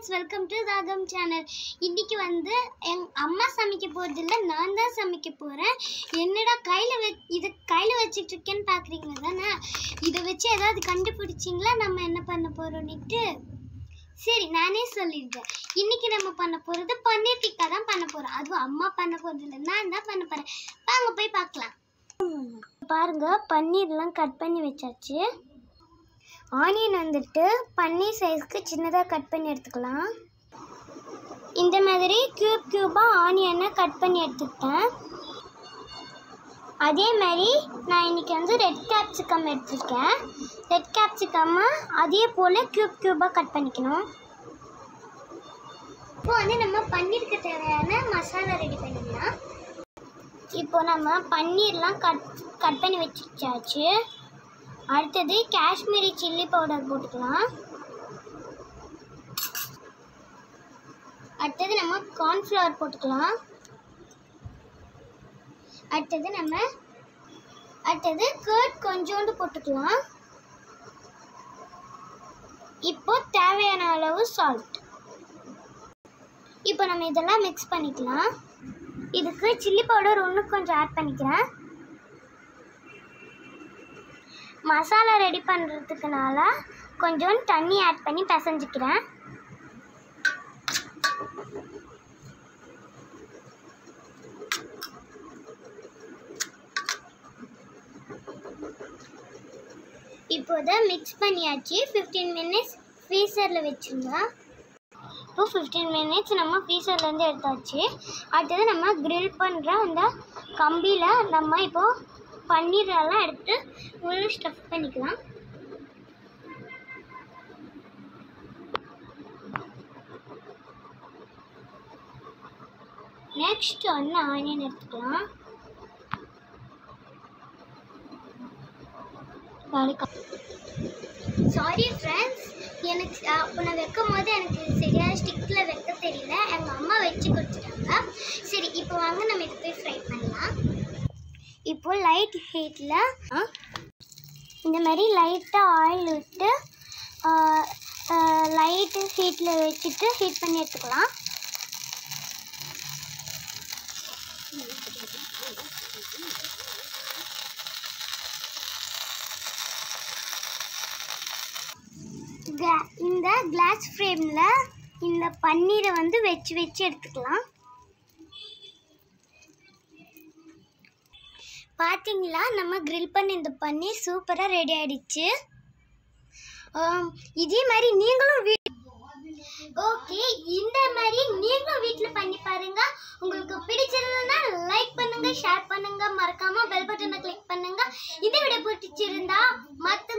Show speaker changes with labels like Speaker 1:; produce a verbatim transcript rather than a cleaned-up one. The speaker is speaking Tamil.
Speaker 1: வெல்கம் டு தாகம் சேனல். இன்னைக்கு வந்து என் அம்மா சமைக்க போகிறது இல்லை, நான் தான் சமைக்க போகிறேன். என்னடா கையில் வெ இது கையில் வச்சுட்டு இருக்கேன்னு பார்க்குறீங்க தானே? இதை வச்சு ஏதாவது கண்டுபிடிச்சிங்களா நம்ம என்ன பண்ண போகிறோன்னுட்டு? சரி, நானே சொல்லிடுறேன். இன்றைக்கி நம்ம பண்ண போகிறது பன்னீர் டிக்கா தான் பண்ண போகிறோம். அதுவும் அம்மா பண்ண போகிறது இல்லை, நான் தான் பண்ண போகிறேன். வாங்க போய் பார்க்கலாம். பாருங்கள், பன்னீர்லாம் கட் பண்ணி வச்சாச்சு. ஆனியன் வந்துட்டு பன்னீர் சைஸ்க்கு சின்னதாக கட் பண்ணி எடுத்துக்கலாம். இந்த மாதிரி க்யூப் க்யூபாக ஆனியனை கட் பண்ணி எடுத்துக்கிட்டேன். அதே மாதிரி நான் இன்றைக்கி வந்து ரெட் கேப்சிகம் எடுத்துருக்கேன். ரெட் கேப்சிகம்மை அதே போல் க்யூப் க்யூபாக கட் பண்ணிக்கணும். இப்போ வந்து நம்ம பன்னீருக்கு தேவையான மசாலா ரெடி பண்ணிக்கலாம். இப்போ நம்ம பன்னீர்லாம் கட் கட் பண்ணி வச்சாச்சு. அடுத்தது காஷ்மீரி சில்லி பவுடர் போட்டுக்கலாம். அடுத்தது நம்ம கார்ன்ஃப்ளவர் போட்டுக்கலாம். அடுத்தது நம்ம அடுத்தது கர்ட் கொஞ்சோண்டு போட்டுக்கலாம். இப்போ தேவையான அளவு சால்ட். இப்போ நம்ம இதெல்லாம் மிக்ஸ் பண்ணிக்கலாம். இதுக்கு சில்லி பவுடர் இன்னும் கொஞ்சம் ஆட் பண்ணிக்கிறேன். மசாலா ரெடி பண்ணுறதுக்குனால கொஞ்சம் தண்ணி ஆட் பண்ணி பிசைஞ்சிக்கிறேன். இப்போதை மிக்ஸ் பண்ணியாச்சு. ஃபிஃப்டீன் மினிட்ஸ் ஃப்ரீசரில் வச்சுருங்க. இப்போ ஃபிஃப்டீன் மினிட்ஸ் நம்ம ஃப்ரீசர்லேருந்து எடுத்தாச்சு. அடுத்தது நம்ம க்ரில் பண்ணுற அந்த கம்பியில் நம்ம இப்போது பன்னீரெல்லாம் எடுத்து உள்ள ஸ்டஃப் பண்ணிக்கலாம். நெக்ஸ்ட் வந்து ஆனியன் எடுத்துக்கலாம். சாரி ஃப்ரெண்ட்ஸ், எனக்கு அப்போ நான் வைக்கும் போது எனக்கு சரியாக ஸ்டிக்கில் வைக்க தெரியல. எங்கள் அம்மா வச்சு கொடுத்துட்டாங்க. சரி, இப்போ வாங்க நம்ம இதை போய் ஃப்ரை பண்ணலாம். இப்போ லைட் ஹீட்டில் இந்த மாதிரி லைட்டாக ஆயில் விட்டு லைட்டு ஹீட்டில் வச்சுட்டு ஹீட் பண்ணி எடுத்துக்கலாம். இந்த கிளாஸ் ஃப்ரேமில் இந்த பன்னீரை வந்து வச்சு வச்சு எடுத்துக்கலாம். பார்த்தீங்களா, நம்ம கிரில் பண்ண இந்த பன்னீர் சூப்பராக ரெடி ஆகிடுச்சு. இதே மாதிரி நீங்களும் வீ ஓகே இந்த மாதிரி நீங்களும் வீட்டில் பண்ணி பாருங்கள். உங்களுக்கு பிடிச்சிருந்ததுன்னா லைக் பண்ணுங்கள், ஷேர் பண்ணுங்கள், மறக்காமல் பெல் பட்டனை கிளிக் பண்ணுங்கள். இந்த வீடியோ பிடிச்சிருந்தா மற்ற